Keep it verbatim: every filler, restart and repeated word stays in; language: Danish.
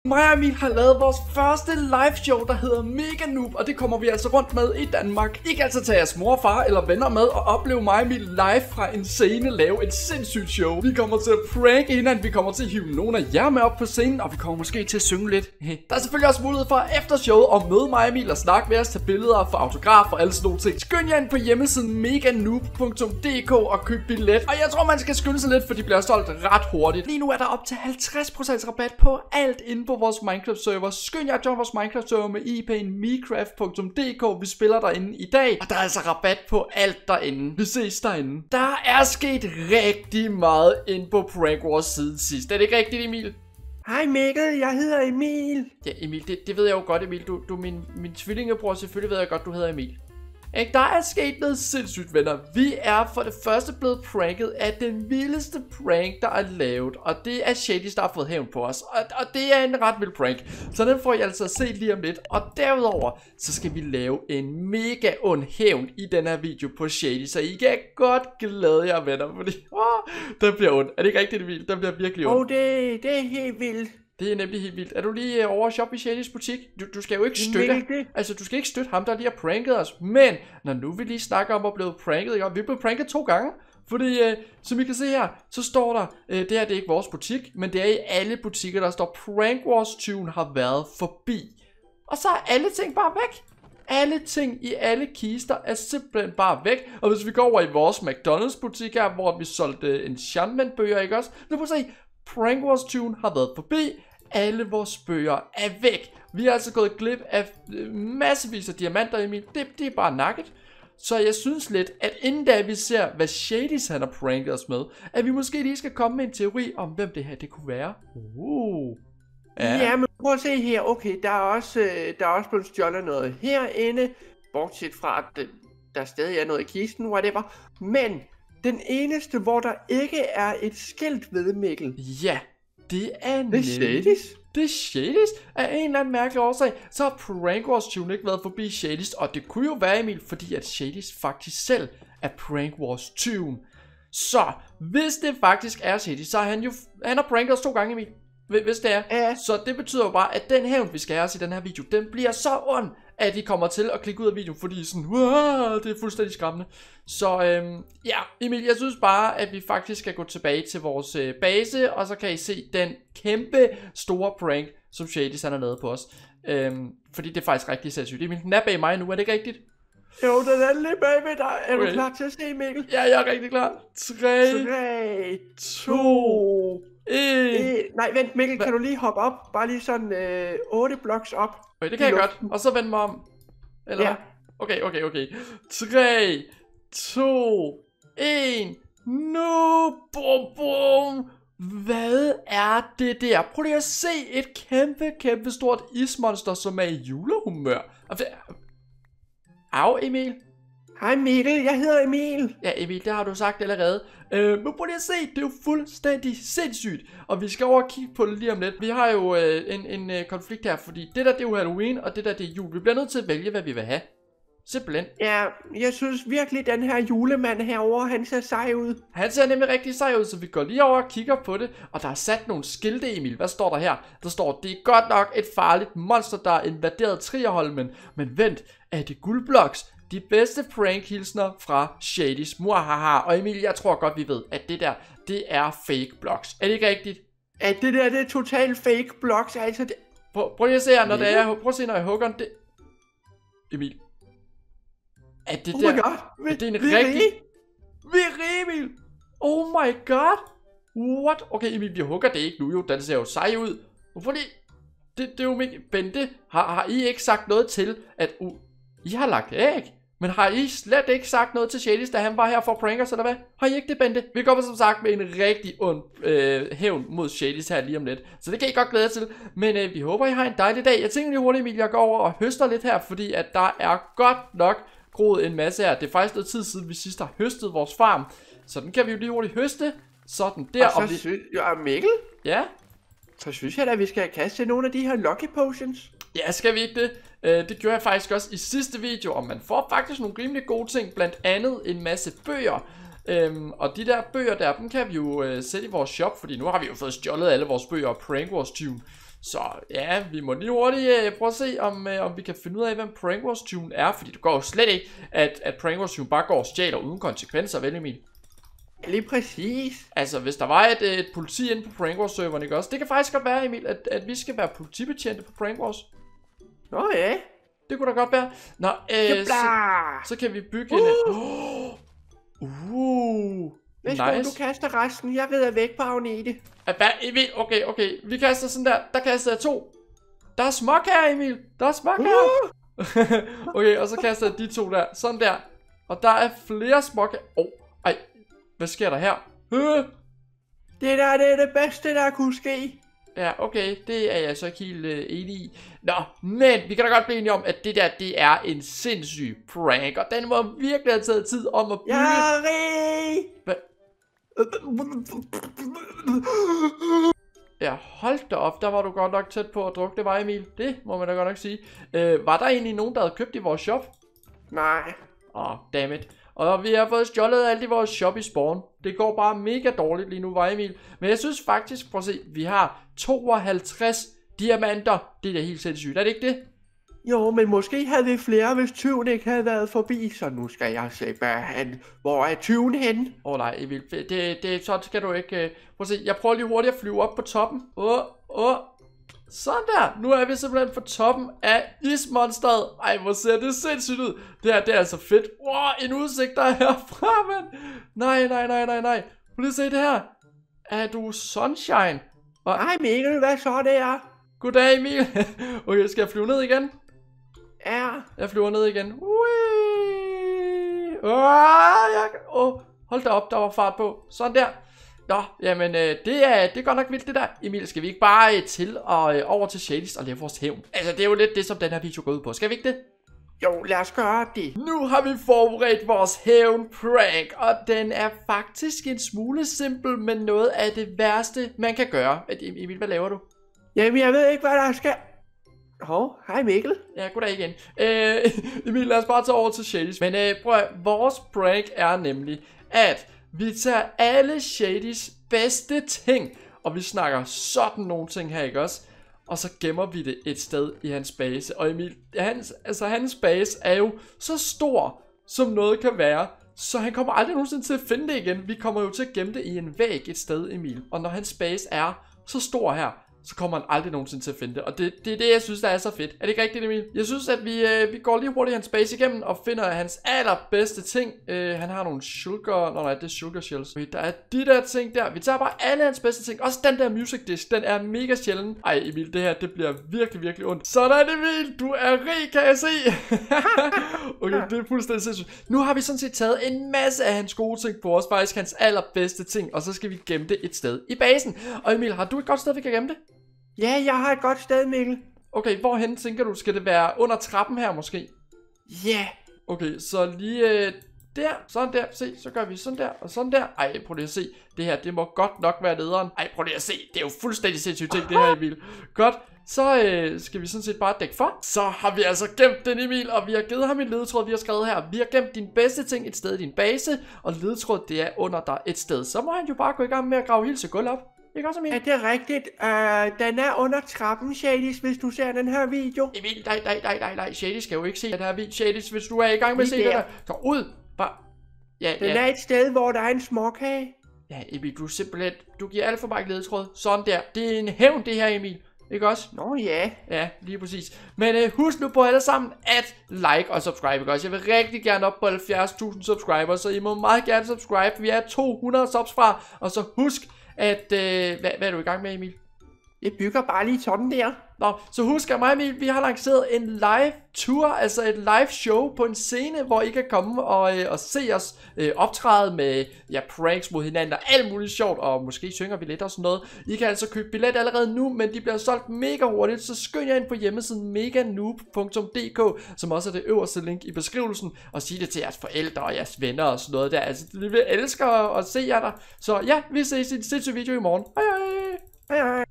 Mig og Emil har lavet vores første live show, der hedder Mega Noob, og det kommer vi altså rundt med i Danmark. I kan altså tage jeres mor, far eller venner med og opleve mig og Emil live fra en scene lave et sindssygt show. Vi kommer til at pranke hinanden, vi kommer til at hive nogle af jer med op på scenen, og vi kommer måske til at synge lidt. Der er selvfølgelig også mulighed for efter showet at møde mig og Emil og snakke med os, tage billeder, få autografer og alle sådan nogle ting. Skynd jer ind på hjemmesiden mega noob punktum d k og køb billet. Og jeg tror man skal skynde sig lidt, for de bliver solgt ret hurtigt. Lige nu er der op til halvtreds procent rabat på alt inde på vores Minecraft server. Skynd jer at join vores Minecraft server med I P'en mecraft punktum d k. Vi spiller derinde i dag, og der er altså rabat på alt derinde. Vi ses derinde. Der er sket rigtig meget inde på Prank Wars siden sidst. Er det ikke rigtigt, Emil? Hej Mikkel, jeg hedder Emil. Ja, Emil, det, det ved jeg jo godt, Emil. Du, du er min, min tvillingebror, selvfølgelig ved jeg godt, du hedder Emil. Ikke? Der er sket noget sindssygt, venner. Vi er for det første blevet pranket af den vildeste prank, der er lavet. Og det er Shadys, der har fået hævn på os. Og, og det er en ret vild prank. Så den får I altså at se lige om lidt. Og derudover, så skal vi lave en mega ond hævn i den her video på Shady. Så I kan godt glæde jer, venner. Fordi åh, den bliver ond. Er det ikke rigtigt, Emil? Den bliver virkelig ond. Åh, oh, det, det er helt vildt. Det er nemlig helt vildt. Er du lige over at shoppe i Shadys butik? Du, du skal jo ikke støtte. Altså, du skal ikke støtte ham, der lige har pranket os. Men, når nu vi lige snakker om at blive pranket, ikke? Og vi er blevet pranket to gange. Fordi, øh, som I kan se her, så står der, øh, det her det er ikke vores butik, men det er i alle butikker, der står Prank Wars tyven har været forbi. Og så er alle ting bare væk. Alle ting i alle kister er simpelthen bare væk. Og hvis vi går over i vores McDonald's butik her, hvor vi solgte øh, enchantment bøger, ikke også? Nu kan vi se, Prank Wars tyven har været forbi. Alle vores bøger er væk. Vi har altså gået glip af massevis af diamanter, Emil. Det, det er bare nakket. Så jeg synes lidt, at inden da vi ser, hvad Shadys han har pranket os med, at vi måske lige skal komme med en teori om, hvem det her det kunne være. Uh. Ja. ja, men prøv at se her. Okay, der er også, der er også blevet stjålet noget herinde. Bortset fra, at der stadig er noget i kisten, whatever. Men den eneste, hvor der ikke er et skilt ved, Mikkel. Ja. Det er Det er Shadys. Det er Shadys. Af en eller anden mærkelig årsag, så har Prank Wars tyven ikke været forbi Shadys. Og det kunne jo være, Emil, fordi at Shadys faktisk selv er Prank Wars tyven. Så hvis det faktisk er Shadys, så har han jo han har pranket os to gange, Emil. Hvis det er. Ja. Så det betyder jo bare, at den hævn, vi skal have os i den her video, den bliver så ond, at I kommer til at klikke ud af videoen, fordi sådan, wow, det er fuldstændig skræmmende. Så øhm, ja, Emil, jeg synes bare, at vi faktisk skal gå tilbage til vores øh, base, og så kan I se den kæmpe store prank, som Shadys han har lavet på os. Øhm, fordi det er faktisk rigtig sindssygt. Emil, den er bag mig nu, er det ikke rigtigt? Jo, den er lige bag ved dig. Er okay. Du klar til at se, Mikkel? Ja, jeg er rigtig klar. tre, tre to, et. Nej, vent, Mikkel, Hva? Kan du lige hoppe op? Bare lige sådan øh, otte blocks op. Okay, det kan jeg godt. Og så vende mig om. Eller? Ja. Okay, okay, okay. tre, to, et. Nu! Bum, bum! Hvad er det der? Prøv lige at se et kæmpe, kæmpe stort ismonster, som er i julehumør. Au, Emil. Hej Mikkel, jeg hedder Emil. Ja, Emil, det har du sagt allerede. Øh, men prøv lige at se, det er jo fuldstændig sindssygt. Og vi skal over og kigge på det lige om lidt. Vi har jo øh, en, en øh, konflikt her, fordi det der det er jo Halloween, og det der det er jul. Vi bliver nødt til at vælge, hvad vi vil have. Simpelthen. Ja, jeg synes virkelig, den her julemand herovre, han ser sej ud. Han ser nemlig rigtig sej ud, så vi går lige over og kigger på det. Og der er sat nogle skilte, Emil. Hvad står der her? Der står, det er godt nok et farligt monster, der er invaderet Trierholmen. Men vent, er det guldbloks? De bedste prank-hilsner fra Shadys. Muahaha. Og Emil, jeg tror godt, vi ved, at det der, det er fake blocks. Er det ikke rigtigt? At det der, det er totalt fake blocks. Altså det... Prøv, prøv lige at se her, når det er, prøv at se, når jeg hugger det. Emil. Er det oh der? my god. Vi, er det en vi rigtig? Rige. Vi er rige, Emil. Oh my god. What? Okay, Emil, vi hugger det ikke nu jo. Den ser jo sej ud. Hvorfor det? Det, det er jo Mikkel. Bente, har, har I ikke sagt noget til, at... Uh, I har lagt æg? Men har I slet ikke sagt noget til Shadys, da han var her for at pranke os, eller hvad? Har I ikke det, Bente? Vi kommer som sagt med en rigtig ond øh, hævn mod Shadys her lige om lidt. Så det kan I godt glæde jer til. Men øh, vi håber, I har en dejlig dag. Jeg tænker lige hurtigt, Emil, jeg går over og høster lidt her, fordi at der er godt nok groet en masse her. Det er faktisk noget tid siden, vi sidst har høstet vores farm. Så den kan vi jo lige hurtigt høste. Sådan der. Og så og vi... synes jeg, Mikkel? Ja? Så synes jeg da, at vi skal kaste nogle af de her lucky potions. Ja, skal vi ikke det? Uh, det gjorde jeg faktisk også i sidste video, og man får faktisk nogle rimelig gode ting, blandt andet en masse bøger. Um, og de der bøger der, dem kan vi jo uh, sætte i vores shop, fordi nu har vi jo fået stjålet alle vores bøger og Prank Wars tyven. Så ja, vi må lige hurtigt uh, prøve at se, om, uh, om vi kan finde ud af, hvem Prank Wars tyven er. Fordi det går jo slet ikke, at, at Prank Wars tyven bare går og stjæler uden konsekvenser, vel Emil? Lige præcis. Altså, hvis der var et, et politi inde på Prank Wars serveren, ikke også? Det kan faktisk godt være, Emil, at, at vi skal være politibetjente på Prank Wars. Nå ja. Det kunne da godt være. Nå, øh, så, så kan vi bygge uh. en... Uh, uh Hvis nice. Du kaster resten, jeg rider væk på Agnete. Hvad? Emil, okay, okay. Vi kaster sådan der. Der kaster jeg to. Der er smuk her, Emil. Der er smuk her. Uh. Okay, og så kaster jeg de to der. Sådan der. Og der er flere smuk her. Åh, oh, ej. Hvad sker der her? Uh. Det der, det er det bedste, der kunne ske. Ja, okay, det er jeg så ikke helt øh, enig i. Nå, men vi kan da godt blive enige om, at det der, det er en sindssyg prank. Og den må virkelig have taget tid om at bygge. Jeg er rig! Hvad? Ja, hold da op, der var du godt nok tæt på at drukke det, var Emil. Det må man da godt nok sige. Øh, var der egentlig nogen, der havde købt i vores shop? Nej. Åh, oh, dammit. Og vi har fået stjålet alt i vores shop i Spawn. Det går bare mega dårligt lige nu, var Emil. Men jeg synes faktisk, prøv at se, vi har tooghalvtreds diamanter. Det er da helt sindssygt, er det ikke det? Jo, men måske havde vi flere, hvis tyven ikke havde været forbi. Så nu skal jeg se, hvad han... Hvor er tyven henne? Åh oh, nej, Emil, det, det, sådan skal du ikke... Uh... Prøv at se, jeg prøver lige hurtigt at flyve op på toppen. Åh, oh, åh. Oh. Sådan der, nu er vi simpelthen på toppen af ismonsteret. Ej, hvor ser det sindssygt ud. Det her, det er altså fedt. Wow, en udsigt der er herfra, mand. Nej, nej, nej, nej, nej. Prøv lige at se det her. Er du Sunshine? Og... Ej, Mikkel, hvad så det er? Goddag, Emil. Okay, skal jeg flyve ned igen? Ja. Jeg flyver ned igen. Ui. Oh, jeg... oh, hold da op, der var fart på. Sådan der. Nå, jamen øh, det, er, det er godt nok vildt det der. Emil, skal vi ikke bare øh, til og øh, over til Shadys og lave vores hævn? Altså, det er jo lidt det, som den her video går ud på. Skal vi ikke det? Jo, lad os gøre det. Nu har vi forberedt vores hævn-prank, og den er faktisk en smule simpel, men noget af det værste, man kan gøre. Emil, hvad laver du? Jamen, jeg ved ikke, hvad der skal... Hov, hej Mikkel. Ja, goddag igen. Øh, Emil, lad os bare tage over til Shadys. Men øh, prøv at, vores prank er nemlig, at vi tager alle Shadys bedste ting, og vi snakker sådan nogle ting her, ikke også? Og så gemmer vi det et sted i hans base. Og Emil, hans, altså hans base er jo så stor, som noget kan være, så han kommer aldrig nogensinde til at finde det igen. Vi kommer jo til at gemme det i en væg et sted, Emil. Og når hans base er så stor her, så kommer han aldrig nogensinde til at finde det. Og det, det er det, jeg synes, der er så fedt. Er det ikke rigtigt, Emil? Jeg synes, at vi, øh, vi går lige hurtigt hans base igennem og finder hans allerbedste ting. Øh, han har nogle sugar... Nå nej, det er sugar shells. Okay, der er de der ting der. Vi tager bare alle hans bedste ting. Også den der music disk, den er mega sjælden. Ej, Emil, det her, det bliver virkelig, virkelig ondt. Sådan, Emil, du er rig, kan jeg se. Okay, det er fuldstændig sindssygt. Nu har vi sådan set taget en masse af hans gode ting på os. Faktisk hans allerbedste ting. Og så skal vi gemme det et sted i basen. Og Emil, har du et godt sted, vi kan gemme det? Ja, jeg har et godt sted, Mikkel. Okay, hvorhen tænker du? Skal det være under trappen her måske? Ja. Yeah. Okay, så lige øh, der, sådan der, se, så gør vi sådan der, og sådan der. Ej, prøv lige at se, det her, det må godt nok være lederen. Ej, prøv lige at se, det er jo fuldstændig sindssygt ting, det her, Emil. Godt, så øh, skal vi sådan set bare dække for. Så har vi altså gemt den, Emil, og vi har givet ham en ledetråd, vi har skrevet her. Vi har gemt din bedste ting et sted i din base, og ledetråd, det er under dig et sted. Så må han jo bare gå i gang med at grave hele sit gulv op. Ikke også, Emil? Er det rigtigt? Uh, den er under trappen, Shadys, hvis du ser den her video. Emil, nej, nej, nej, nej, nej. Shadys skal jo ikke se den her video. Shadys, hvis du er i gang med at se den her, gå ud. Bare... Ja, den ja. er et sted, hvor der er en småkage. Ja, Emil, du er simpelthen... Du giver alt for meget ledetråd. Sådan der. Det er en hævn, det her, Emil. Ikke også? Nå ja. Ja, lige præcis. Men uh, husk nu på alle sammen at like og subscribe, ikke også? Jeg vil rigtig gerne op på halvfjerds tusind subscribers, så I må meget gerne subscribe. Vi er to hundrede subs fra. Og så husk at... Øh, hvad, hvad er du i gang med, Emil? Jeg bygger bare lige sådan der. Nå, så husk at mig, Emil, vi har lanceret en live tour, altså et live show på en scene, hvor I kan komme og, øh, og se os øh, optræde med ja, pranks mod hinanden og alt muligt sjovt, og måske synger vi lidt og sådan noget. I kan altså købe billet allerede nu, men de bliver solgt mega hurtigt, så skynd jer ind på hjemmesiden meganoob punktum d k, som også er det øverste link i beskrivelsen, og sig det til jeres forældre og jeres venner og sådan noget der. Altså, vi vil elske at, at se jer der. Så ja, vi ses i en sindssyg video i morgen. Hej hej! Hej hej!